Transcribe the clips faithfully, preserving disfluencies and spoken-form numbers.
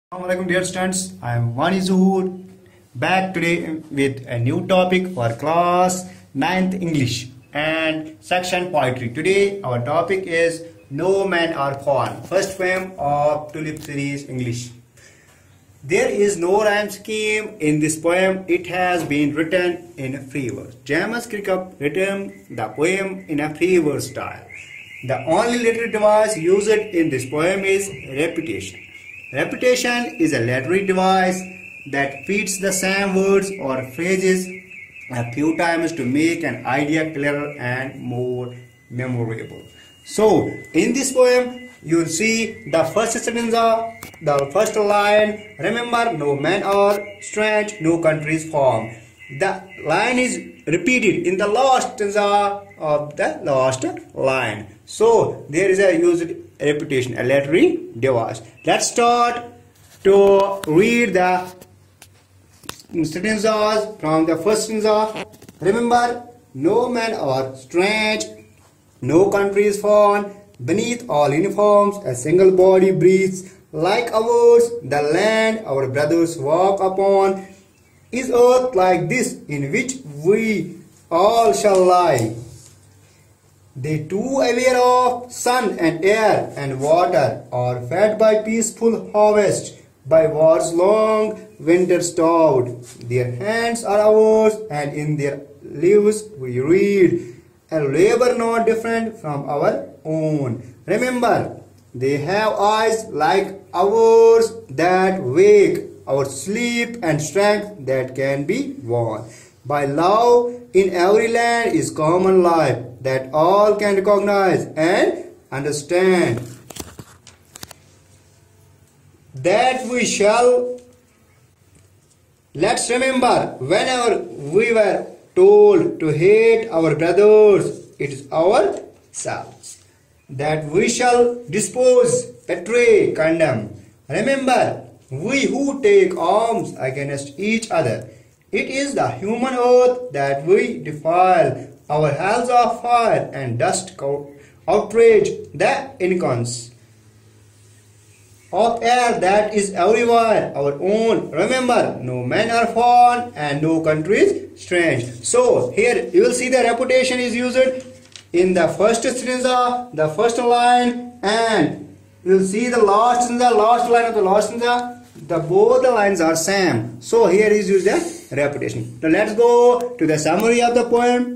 Assalamualaikum dear students, I am Wani Zuhur back today with a new topic for class ninth English and section poetry. Today our topic is No Man or Fawn, first poem of Tulip series English. There is no rhyme scheme in this poem. It has been written in free verse. James Kirkup written the poem in a free verse style. The only literary device used in this poem is repetition. Repetition is a literary device that repeats the same words or phrases a few times to make an idea clearer and more memorable. So, in this poem, you will see the first stanza, the first line, remember no man or strange, no countries form. The line is repeated in the last stanza of the last line. So, there is a used repetition, a literary device. Let's start to read the stanzas from the first stanza. Remember, no man or strange, no country is found. Beneath all uniforms, a single body breathes. Like ours, the land our brothers walk upon. Is earth like this in which we all shall lie? They too aware of sun and air and water are fed by peaceful harvest, by war's long winter stowed. Their hands are ours and in their lives we read a labor not different from our own. Remember, they have eyes like ours that wake, our sleep and strength that can be won. By love in every land is common life that all can recognize and understand. That we shall, let's remember, whenever we were told to hate our brothers, it is ourselves that we shall dispose, betray, condemn. Remember, we who take arms against each other, it is the human earth that we defile. Our hells of fire and dust outrage the incomes of air that is everywhere our own. Remember, no man are found and no country is strange. So here you will see the repetition is used in the first stanza, the first line, and you will see the last stanza, last line of the last stanza. The both the lines are same. So here is used a repetition. Now let's go to the summary of the poem.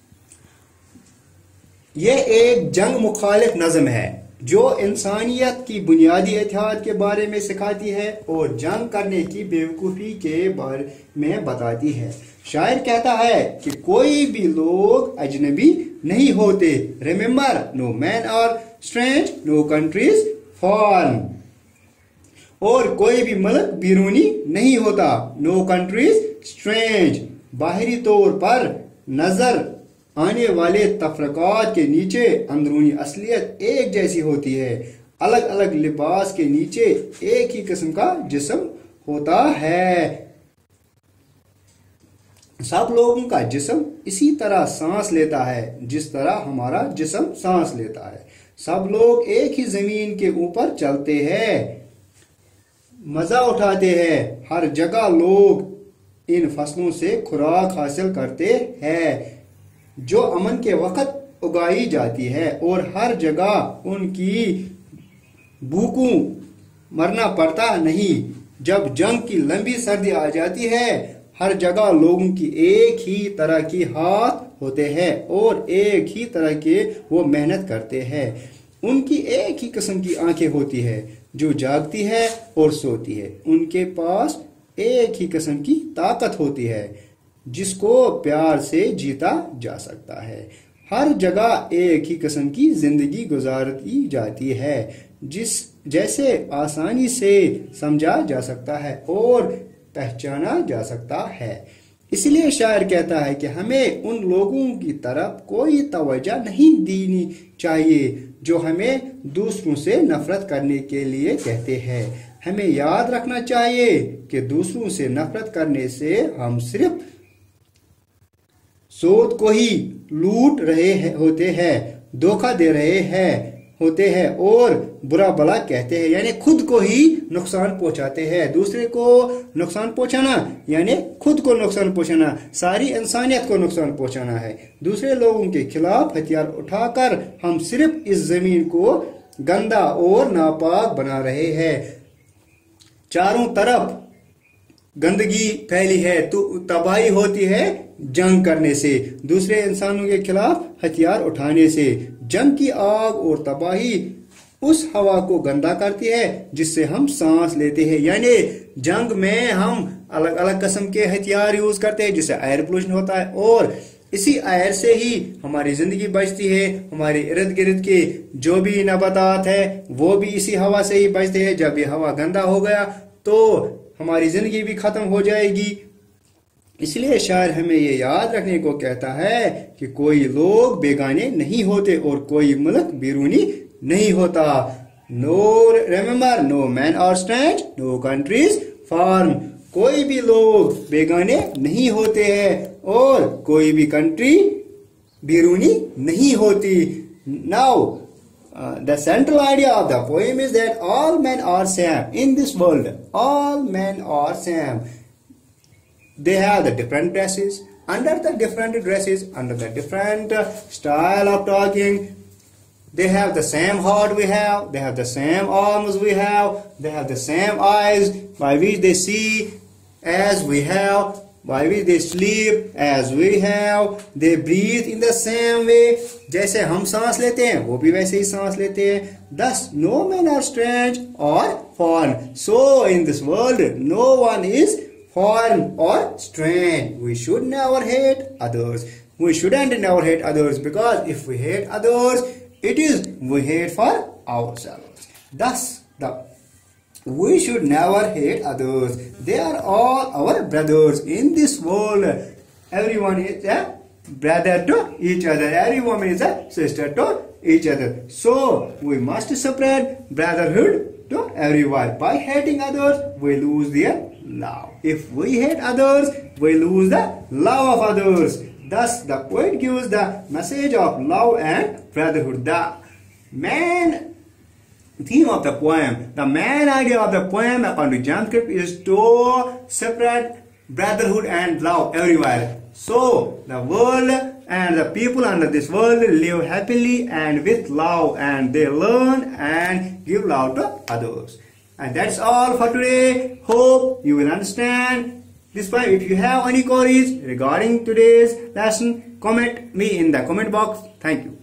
ये एक जंग मुखालिफ नज़म है जो इंसानियत की बुनियादी एहतियात के बारे में सिखाती है और जंग करने की बेवकूफ़ी के बारे में बताती है। शायर कहता है कि कोई भी लोग अजनबी नहीं होते। रिमेंबर, नो मैन और स्ट्रेंज, नो कंट्रीज फॉरेन। और कोई भी मुल्क बैरूनी नहीं होता, नो कंट्रीज स्ट्रेंज। बाहरी तौर पर नजर आने वाले तफरकात के नीचे अंदरूनी असलियत एक जैसी होती है। अलग अलग लिबास के नीचे एक ही किस्म का जिस्म होता है। सब लोगों का जिस्म इसी तरह सांस लेता है जिस तरह हमारा जिस्म सांस लेता है। सब लोग एक ही जमीन के ऊपर चलते हैं, मजा उठाते हैं। हर जगह लोग इन फसलों से खुराक हासिल करते हैं जो अमन के वक्त उगाई जाती है, और हर जगह उनकी भूखों मरना पड़ता नहीं। जब जंग की लंबी सर्दी आ जाती है, हर जगह लोगों की एक ही तरह की हाथ होते हैं और एक ही तरह के वो मेहनत करते हैं। उनकी एक ही किस्म की आंखें होती है जो जागती है और सोती है। उनके पास एक ही किस्म की ताकत होती है जिसको प्यार से जीता जा सकता है। हर जगह एक ही किस्म की जिंदगी गुजारी जाती है जिस जैसे आसानी से समझा जा सकता है और पहचाना जा सकता है। इसलिए शायर कहता है कि हमें उन लोगों की तरफ कोई तवज्जो नहीं देनी चाहिए जो हमें दूसरों से नफरत करने के लिए कहते हैं। हमें याद रखना चाहिए कि दूसरों से नफरत करने से हम सिर्फ सोत को ही लूट रहे होते हैं, धोखा दे रहे हैं। ہوتے ہیں اور برا بلا کہتے ہیں، یعنی خود کو ہی نقصان پہنچاتے ہیں. دوسرے کو نقصان پہنچانا یعنی خود کو نقصان پہنچانا، ساری انسانیت کو نقصان پہنچانا ہے. دوسرے لوگوں کے خلاف ہتھیار اٹھا کر ہم صرف اس زمین کو گندا اور ناپاک بنا رہے ہیں. چاروں طرف گندگی پھیلی ہے تو تباہی ہوتی ہے جنگ کرنے سے، دوسرے انسانوں کے خلاف ہتھیار اٹھانے سے. جنگ کی آگ اور تباہی اس ہوا کو گندا کرتی ہے جس سے ہم سانس لیتے ہیں، یعنی جنگ میں ہم الگ الگ قسم کے ہتھیار یوز کرتے ہیں جس سے ایئر پولوشن ہوتا ہے، اور اسی ایئر سے ہی ہماری زندگی بچتی ہے. ہمارے ارد گرد کے جو بھی نباتات ہے وہ بھی اسی ہوا سے ہی بچتے ہیں. جب یہ ہوا گندا ہو گیا تو ہماری زندگی بھی ختم ہو جائے گی. اس لیے شاعر ہمیں یہ یاد رکھنے کو کہتا ہے کہ کوئی لوگ بیگانے نہیں ہوتے اور کوئی ملک بیرونی نہیں ہوتا. نو ریمبر نو مین اور اسٹرینج نو کنٹریز فارم. کوئی بھی لوگ بیگانے نہیں ہوتے ہیں اور کوئی بھی کنٹری بیرونی نہیں ہوتی. Now uh, the central idea of the poem is that all men are same in this world. All men are same. They have the different dresses. Under the different dresses, under the different uh, style of talking, they have the same heart we have, they have the same arms we have, they have the same eyes by which they see as we have, by which they sleep as we have, they breathe in the same way. جیسے ہم سانس لیتے ہیں وہ بھی ویسے ہی سانس لیتے ہیں. Thus no man are strange or foreign. So in this world no one is foreign or strange. We should never hate others. We shouldn't never hate others, because if we hate others, it is we hate for ourselves. Thus the we should never hate others. They are all our brothers in this world. Everyone is a brother to each other. Every woman is a sister to each other. So we must spread brotherhood to everyone. By hating others, we lose their love. If we hate others, we lose the love of others. Thus the poet gives the message of love and brotherhood. The main theme of the poem, the main idea of the poem according to Jamscript is to spread brotherhood and love everywhere. So the world and the people under this world live happily and with love, and they learn and give love to others. And that's all for today. Hope you will understand this point. If you have any queries regarding today's lesson, comment me in the comment box. Thank you.